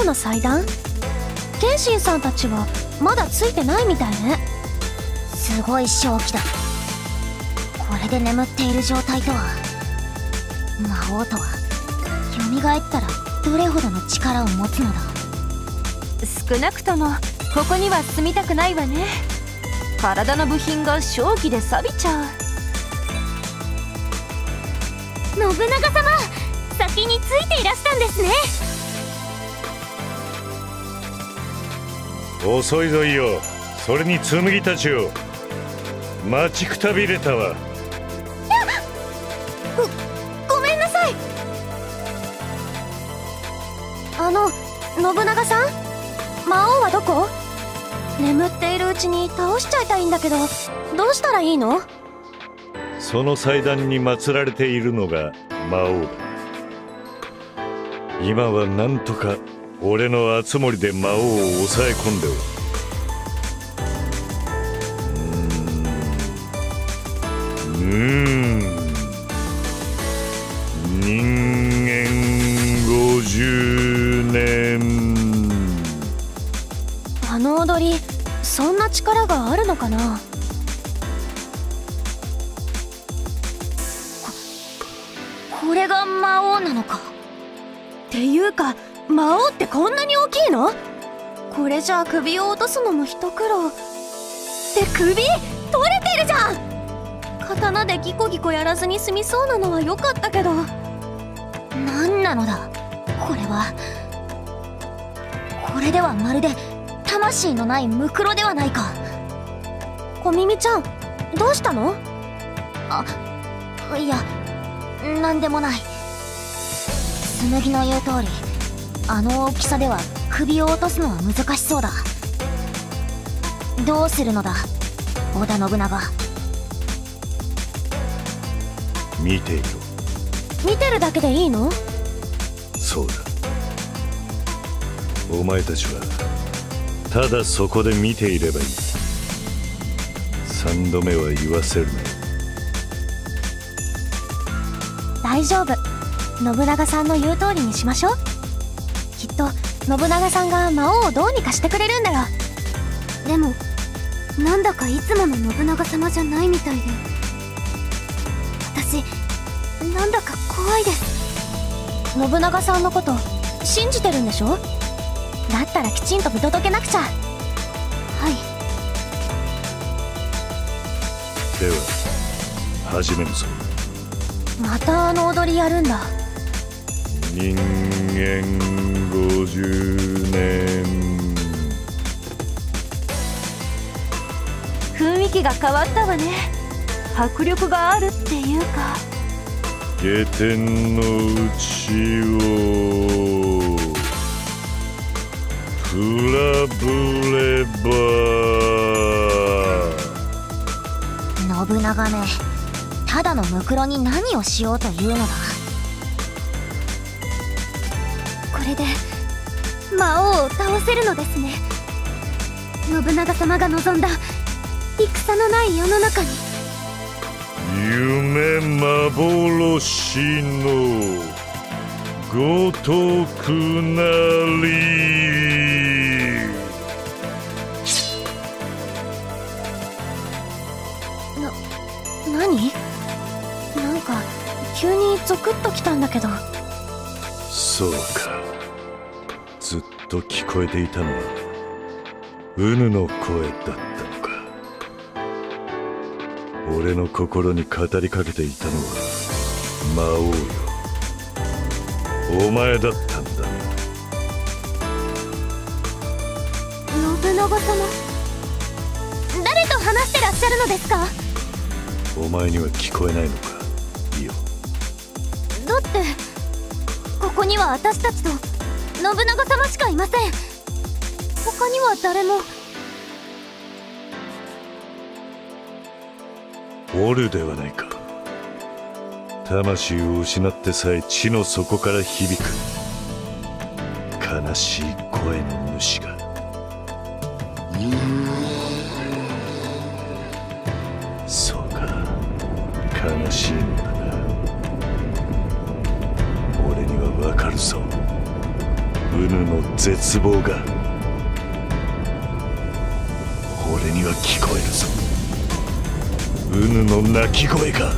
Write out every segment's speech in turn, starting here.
の祭壇？謙信さんたちはまだついてないみたいね。 すごい正気だ。これで眠っている状態とは、魔王とは蘇ったらどれほどの力を持つのだ。 少なくともここには住みたくないわね。体の部品が正気で錆びちゃう。 信長様、先についていらしたんですね。 遅いぞいよ。それに紬たちよ、待ちくたびれたわ。 ごめんなさい。 信長さん、魔王はどこ？眠っているうちに倒しちゃいたいんだけど、どうしたらいいの？ その祭壇に祀られているのが魔王だ。今はなんとか俺の熱盛で魔王を抑え込んでおる。人間50年。 あの踊り、そんな力があるのかな？ これが魔王なのか。 っていうか、魔王ってこんなに大きいの？これじゃあ首を落とすのも一苦労。って首取れてるじゃん！刀でギコギコやらずに済みそうなのは良かったけど。 何なのだこれは。これではまるで魂のないムクロではないか。 小耳ちゃん、どうしたの？ いや、なんでもない。紬の言う通り、あの大きさでは首を落とすのは難しそうだ。どうするのだ織田信長。 見ていろ。 見てるだけでいいの？ そうだ。お前たちはただそこで見ていればいい。3度目は言わせるな。 大丈夫。信長さんの言う通りにしましょう。きっと信長さんが魔王をどうにかしてくれるんだよ。 でもなんだかいつもの信長様じゃないみたいで、私なんだか怖いです。 信長さんのこと信じてるんでしょ？だったらきちんと見届けなくちゃ。 はい。 では始めるぞ。 またあの踊りやるんだ。 人間50年。 雰囲気が変わったわね。迫力があるっていうか。 下天の内を比べれば。 信長め、ただのムクロに何をしようというのだ。これで魔王を倒せるのですね。信長様が望んだ戦のない世の中に。 夢幻のごとくなり。 何？なんか急にゾクッときたんだけど。 そうか。ずっと聞こえていたのはウヌの声だったのか。俺の心に語りかけていたのは魔王よ。お前だったんだね。 信長様、誰と話してらっしゃるのですか？ お前には聞こえないのか、イオ。 だってここには私たちと信長様しかいません。他には誰も。 おるではないか。魂を失ってさえ地の底から響く悲しい声の主が。そうか、悲しいのだな。俺にはわかるぞ。 うぬの絶望が俺には聞こえるぞ。うぬの泣き声が。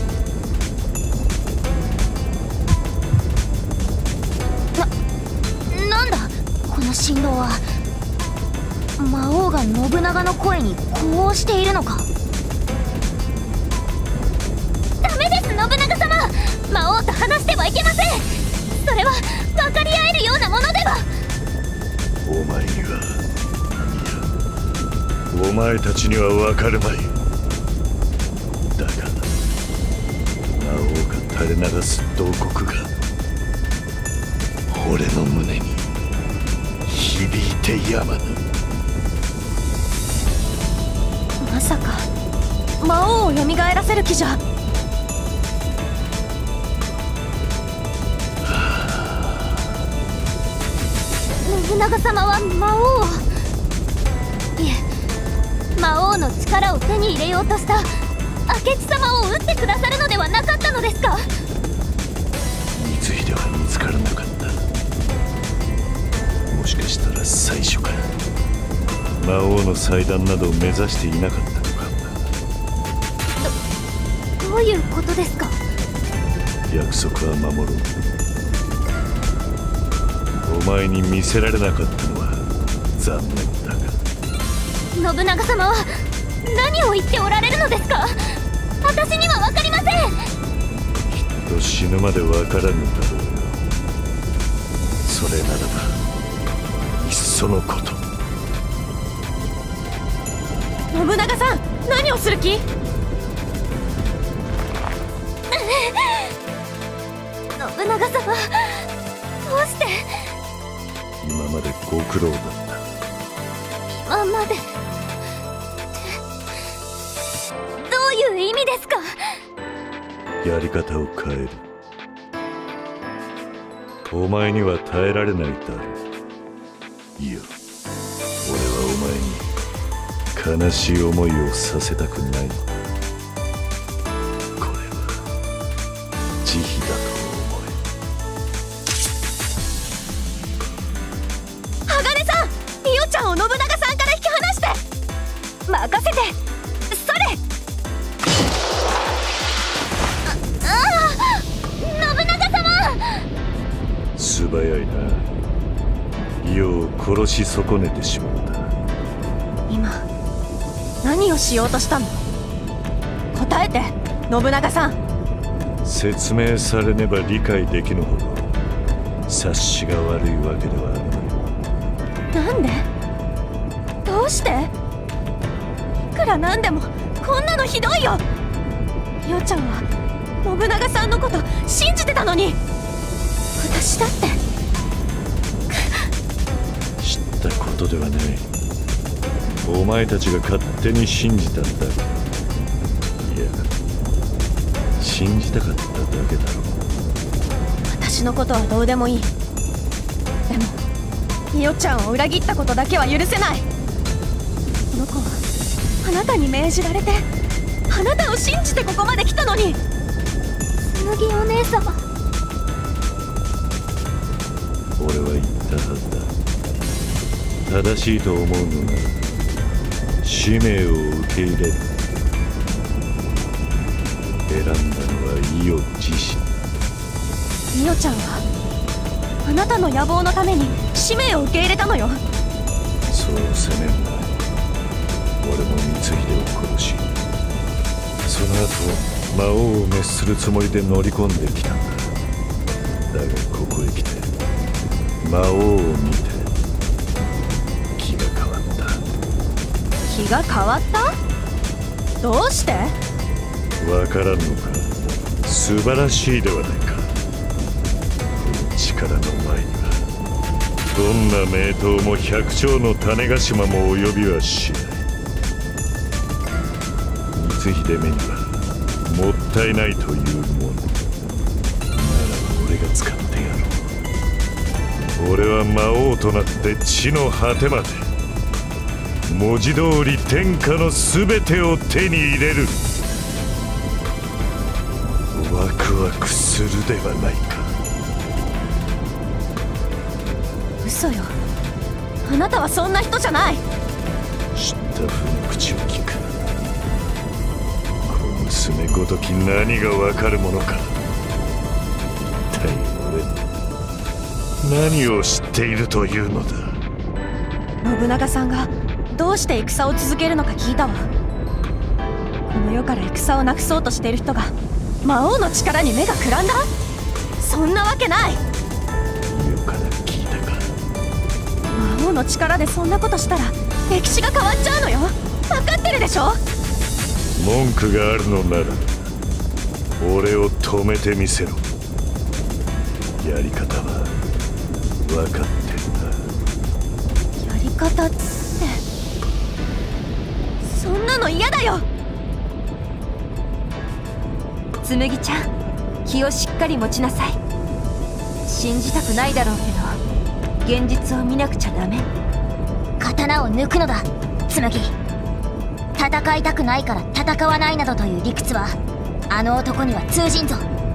なんだこの振動は。魔王が信長の声に呼応しているのか。 ダメです信長様、魔王と話してはいけません。それは分かり合えるようなものでは。 お前には、いやお前たちには分かるまい。だが魔王が垂れ流す慟哭が俺の胸に響いてやまぬ。 まさか魔王を蘇らせる気じゃ。信長様は魔王を、いえ魔王の力を手に入れようとした明智様を討ってくださるのではなかったのですか。 光秀は見つからなかった。もしかしたら最初から魔王の祭壇などを目指していなかったのかもな。 どういうことですか。 約束は守ろう。お前に見せられなかったのは残念だが。 信長様は何を言っておられるのですか。私には分かりません。 きっと死ぬまで分からぬだろうよ。それならばいっそのこと。 信長さん何をする気。信長様どうして。 今までご苦労だった。 今までってどういう意味ですか。 やり方を変える。お前には耐えられないだろう。いや、俺はお前に悲しい思いをさせたくない。これは慈悲だと思え。 鋼さん、伊代ちゃんを信長さんから引き離して。任せて。それ。信長様。 素早いな。伊代を殺し損ねてしまった。 今何をしようとしたの。答えて信長さん。 説明されねば理解できぬほど察しが悪いわけではあるまい。 なんで。どうして。いくらなんでもこんなのひどいよ。伊代ちゃんは信長さんのこと信じてたのに。私だって知ったことではない。お前たちが勝手に信じたんだ。いや、信じたかっただけだろう。 私のことはどうでもいい。でも伊代ちゃんを裏切ったことだけは許せない。この子はあなたに命じられてあなたを信じてここまで来たのに。紬お姉様。 俺は言ったはずだ。正しいと思うのなら使命を受け入れる。選んだのは伊代自身。 伊代ちゃんはあなたの野望のために使命を受け入れたのよ。 そう責めんな。俺も光秀を殺し、その後魔王を滅するつもりで乗り込んできたんだ。だがここへ来て魔王を見て気が変わった。 気が変わった。どうして。 わからんのか。素晴らしいではないか。この力の前にはどんな名刀も百姓の種子島も及びはしない。光秀めにはもったいないというものなら俺が使ってやろう。俺は魔王となって地の果てまで文字通り天下の全てを手に入れる。ワクワクするではないか。 嘘よ。あなたはそんな人じゃない。 知ったふの口を聞く。小娘ごとき何がわかるものか。一体俺何を知っているというのだ。 信長さんがどうして戦を続けるのか聞いたわ。この世から戦をなくそうとしている人が魔王の力に目がくらんだ？そんなわけない。 世から聞いたか。 魔王の力でそんなことしたら歴史が変わっちゃうのよ。分かってるでしょ。 文句があるのなら俺を止めてみせろ。やり方は分かってるな。 やり方ってそんなの嫌だよ。 紬ちゃん、気をしっかり持ちなさい。信じたくないだろうけど現実を見なくちゃダメ。 刀を抜くのだ紬。戦いたくないから戦わないなどという理屈はあの男には通じんぞ。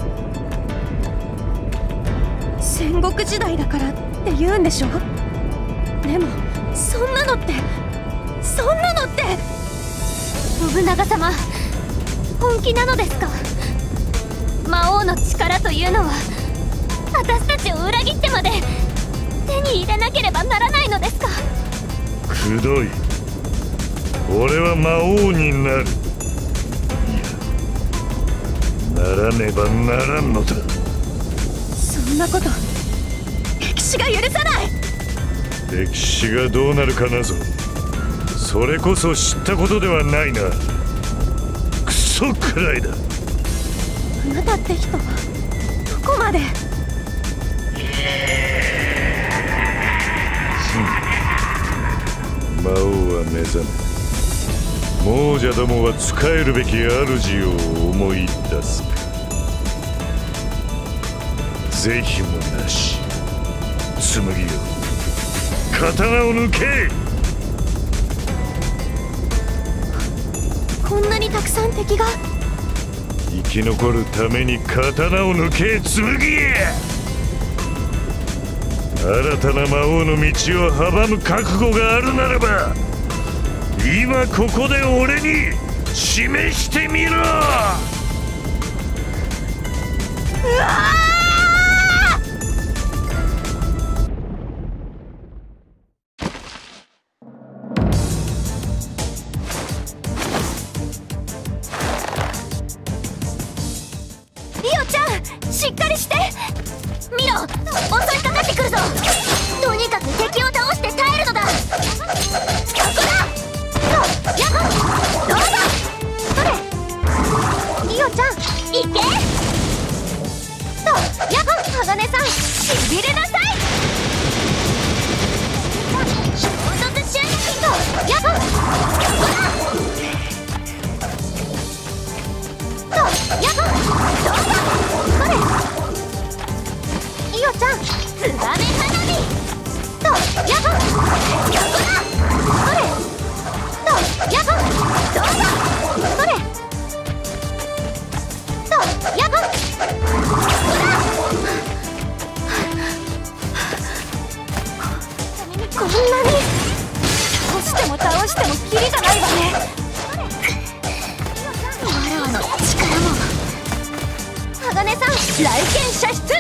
戦国時代だからって言うんでしょ。でもそんなのって信長様、本気なのですか？魔王の力というのは私たちを裏切ってまで手に入れなければならないのですか？ くどい。俺は魔王になる。いや、ならねばならんのだ。 そんなこと歴史が許さない。 歴史がどうなるかなぞ。それこそ知ったことではないな。クソくらいだ。 あなたって人はどこまで。 魔王は目覚め、亡者どもは仕えるべき主を思い出すか。是非もなし。紬よ、刀を抜け。 こんなにたくさん敵が。 生き残るために刀を抜け、紬。新たな魔王の道を阻む覚悟があるならば今ここで俺に示してみろ。 うわリオちゃん、しっかりして。 見ろ、襲いかかってくるぞ。とにかく敵を倒して耐えるのだ。ここだ。ヤッホー、どうだ。それ、リオちゃん、いけ。ヤッホー、鋼さん、しびれなさい。衝突襲撃。ヤッホー、ここだ。ヤッホー、どうだ。それ、イオちゃん、ツバメ花火。ヤッホー、ここだ。それ、ヤッホー、どうだ。それ、ヤッホー、ここだ。こんなに倒してもキリがないわね。 わらわの力も。鋼さん、来剣射出。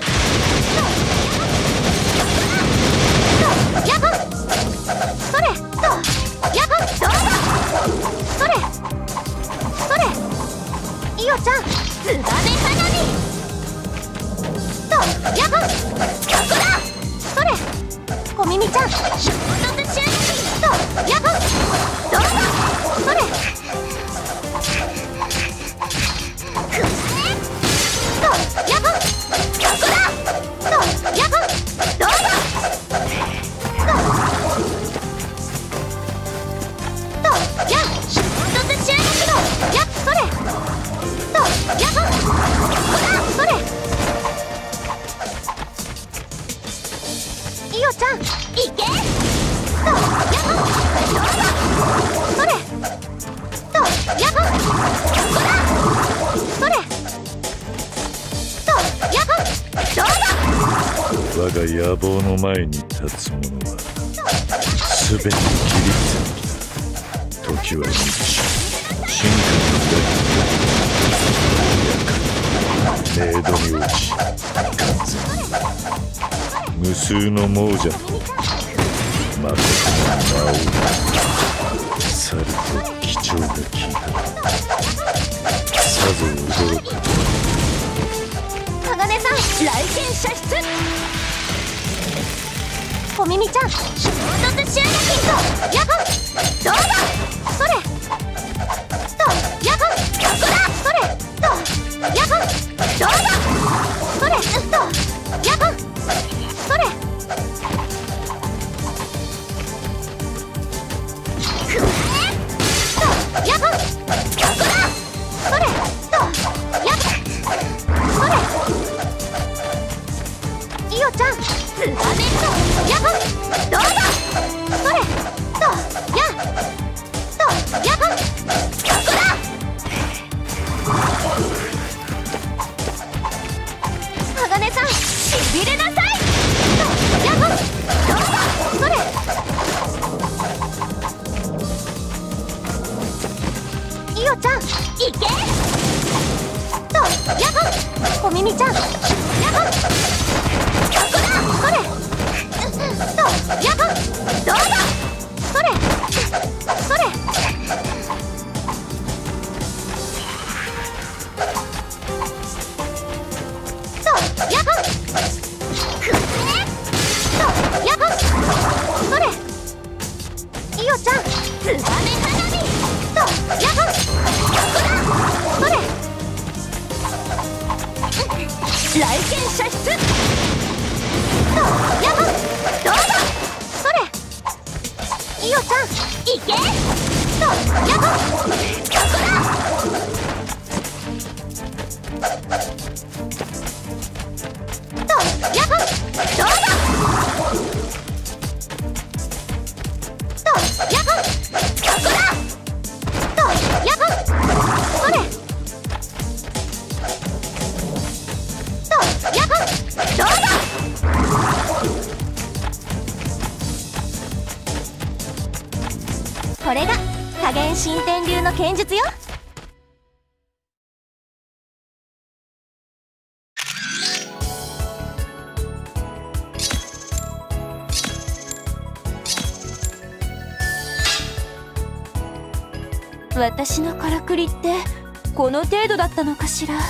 ヤッホー、それ、ヤッホー、どうだ。それ、それ、イオちゃん、ツバメ花火。ヤッホー、ここだ。それ、小耳ちゃん、衝突襲撃。ヤッホー、どうだ。それ、ヤッホー、ここだ。ヤッホー、どうだ。ヤッ、衝突襲撃の。ヤッ、それ。ヤッホー、ここだ。それ。イオちゃん、いけ。ヤッホー、どうだ。それ。ヤッホー、ここだ。それ。ヤッホー、どうだ。 我が野望の前に立つ者は全て切り捨ててきた。時は満ち進化の大明度に落ち完全無数の亡者と誠の魔王去ると貴重が聞いた。さぞ驚く。 鋼さん、来店射出。小耳ちゃん、衝突シューナキンとヤホンどうだ。それとヤホンここだ。それとヤホンどうだ。それとヤホンそれくえとヤホンここだ。それとヤホンそれイオちゃんツバメとヤホンどうだ。それとヤホンここだ。鋼さんしびれなさいとヤホンどうだ。それイオちゃんいけとヤホン小耳ちゃんヤホンここだ。それとヤホンどうだ。それそれとヤホンくえとヤホンそれイオちゃんツバメ花火とヤホンここだ。それ来店射出とヤホンどうだ。それイオちゃんいけとヤホンここだ。とヤホンどうだ。とヤホンここだ。とヤホンそれとヤホンどうだ。これが加減新天流の剣術よ。 私のからくりってこの程度だったのかしら。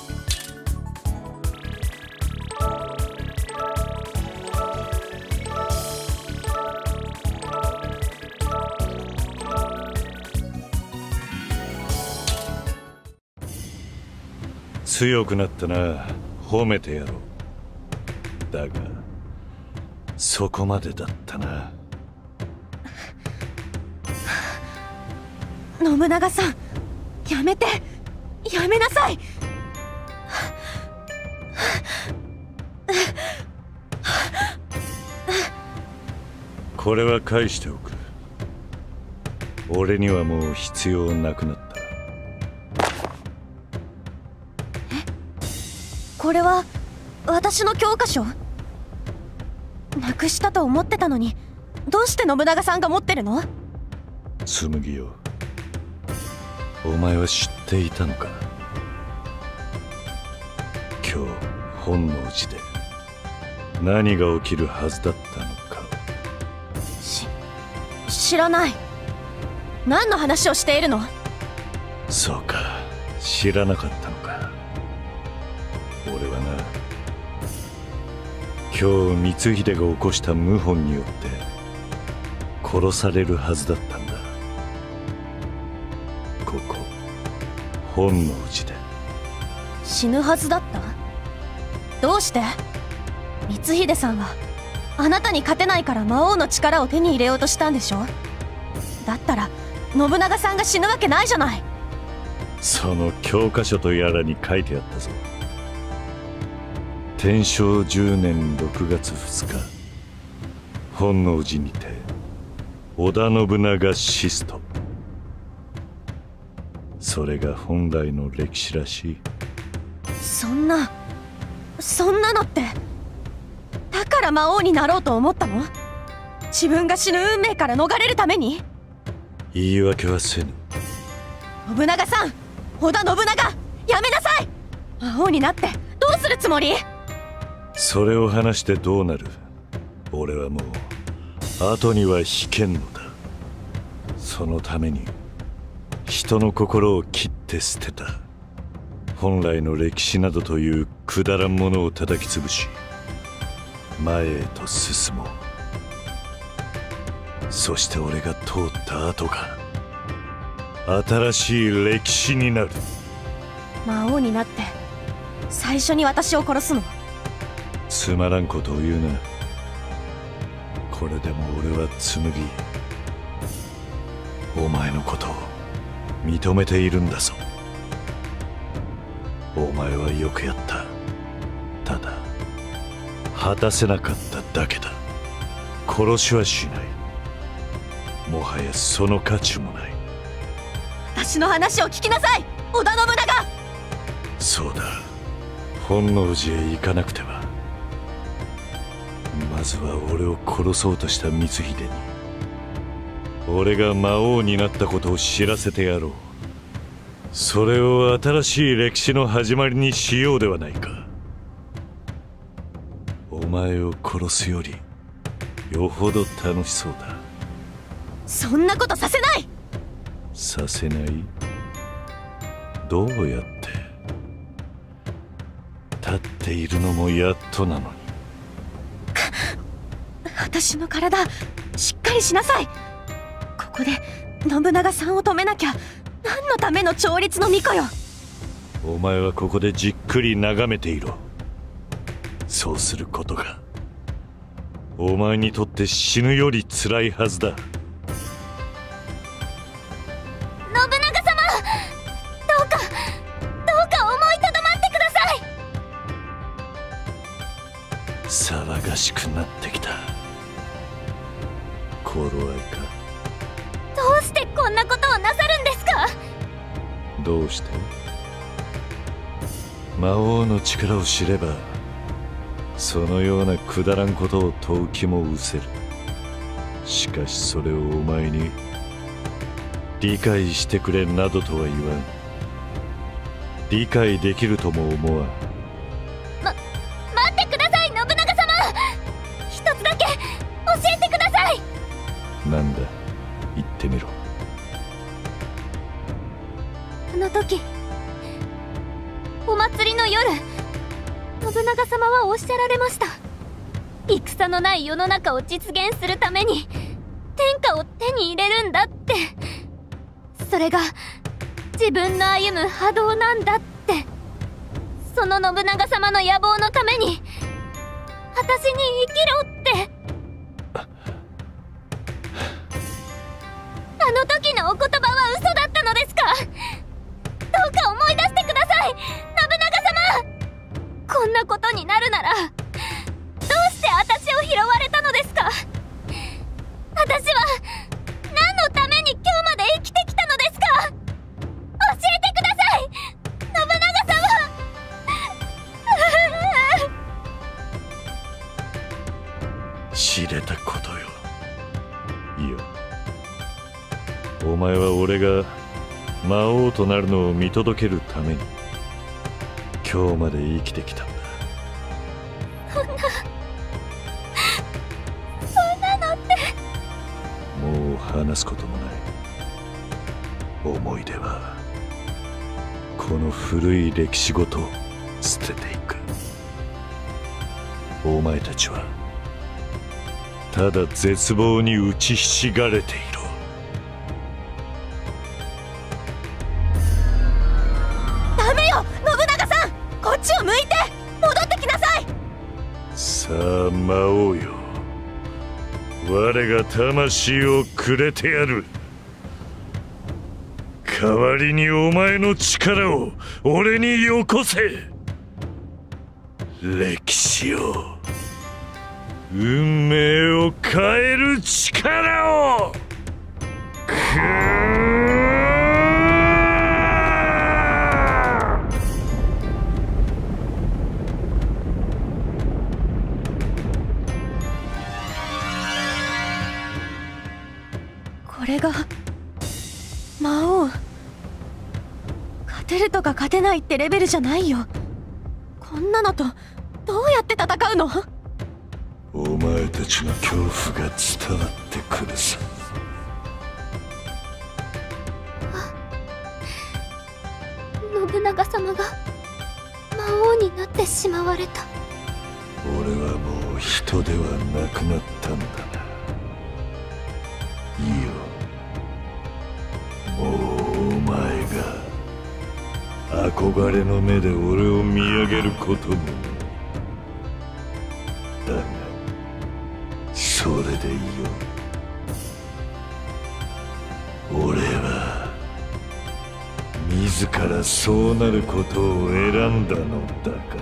強くなったな。褒めてやろう。だがそこまでだったな。 信長さんやめてやめなさい。 これは返しておく。俺にはもう必要なくなった。 これは私の教科書？なくしたと思ってたのに、どうして信長さんが持ってるの？ 紬よ、お前は知っていたのか。今日本能寺で何が起きるはずだったのか。 知らない。何の話をしているの？ そうか、知らなかったのか。俺はな、今日光秀が起こした謀反によって殺されるはずだったんだ。ここ本能寺で。 死ぬはずだった？どうして？光秀さんはあなたに勝てないから魔王の力を手に入れようとしたんでしょ？だったら信長さんが死ぬわけないじゃない。 その教科書とやらに書いてあったぞ。天正10年6月2日、本能寺にて織田信長死すと。それが本来の歴史らしい。 そんなのって、ただから魔王になろうと思ったの？自分が死ぬ運命から逃れるために？ 言い訳はせぬ。 信長さん、織田信長、やめなさい。魔王になってどうするつもり？ それを話してどうなる。俺はもう後には引けんのだ。そのために人の心を切って捨てた。本来の歴史などというくだらんものを叩き潰し、前へと進もう。そして俺が通った後が新しい歴史になる。 魔王になって最初に私を殺すの？ つまらんことを言うな。これでも俺は紬、お前のことを認めているんだぞ。お前はよくやった。ただ果たせなかっただけだ。殺しはしない。もはやその価値もない。 私の話を聞きなさい、織田信長。 そうだ、本能寺へ行かなくては。まずは俺を殺そうとした光秀に俺が魔王になったことを知らせてやろう。それを新しい歴史の始まりにしようではないか。お前を殺すよりよほど楽しそうだ。 そんなことさせない。 させない？どうやって？立っているのもやっとなのに。 私の体しっかりしなさい。ここで信長さんを止めなきゃ。何のための調律の巫女よ。 お前はここでじっくり眺めていろ。そうすることがお前にとって死ぬより辛いはずだ。 信長様、どうか思いとどまってください。 騒がしくなってきた。頃合いか。 どうしてこんなことをなさるんですか？ どうして？魔王の力を知ればそのようなくだらんことを問う気も失せる。しかしそれをお前に理解してくれなどとは言わん。理解できるとも思わん。 待ってください、信長様。一つだけ教えてください。 なんだ、言ってみろ。 あの時、お祭りの夜、信長様はおっしゃられました。戦のない世の中を実現するために天下を手に入れるんだって。それが自分の歩む波動なんだって。その信長様の野望のために私に生きろって。あの時のお言葉は嘘だったのですか？どうか思い出してください、信長様。こんなことになるならどうして私を拾われたのですか？私は何のために今日まで生きてきたのですか？教えてください、信長様。 知れたことよ。いや、お前は俺が魔王となるのを見届けるために今日まで生きてきたんだ。 そんなのって。 もう話すこともない。思い出はこの古い歴史ごと捨てていく。お前たちはただ絶望に打ちひしがれていろ。 ダメよ、信長さん。こっちを向いて戻ってきなさい。 さあ魔王よ、我が魂をくれてやる。代わりにお前の力を俺によこせ。歴史を、運命を変える力を。 これが魔王。勝てるとか勝てないってレベルじゃないよ。こんなのとどうやって戦うの？ お前たちの恐怖が伝わってくるさ。 信長様が魔王になってしまわれた。 俺はもう人ではなくなったんだな。いいよ、もうお前が憧れの目で俺を見上げることも。だがそれでいいよ。俺は自らそうなることを選んだのだから。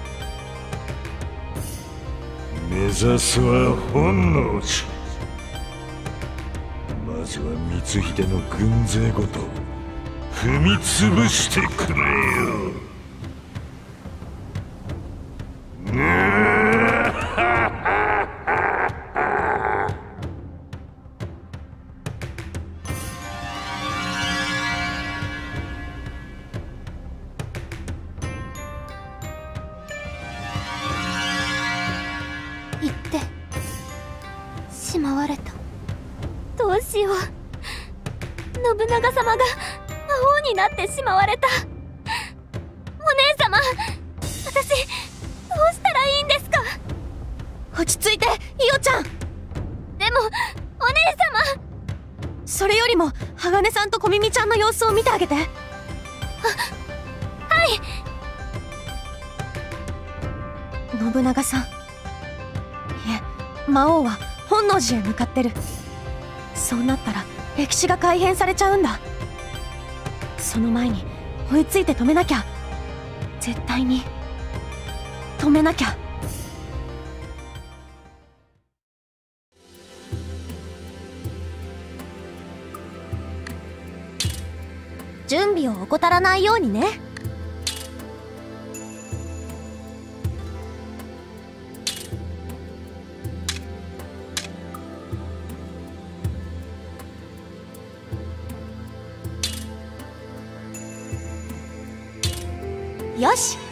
目指すは本能寺。まずは光秀の軍勢ごと踏み潰してくれよ。 行ってしまわれた。どうしよう。信長様が魔王になってしまわれた。お姉様、私どうしたらいいんですか？ 落ち着いて、イオちゃん。 でもお姉様。 それよりも鋼さんと小耳ちゃんの様子を見てあげて。 はい。 信長さん、いえ、魔王は本能寺へ向かってる。そうなったら歴史が改変されちゃうんだ。その前に追いついて止めなきゃ。絶対に止めなきゃ。準備を怠らないようにね。よし、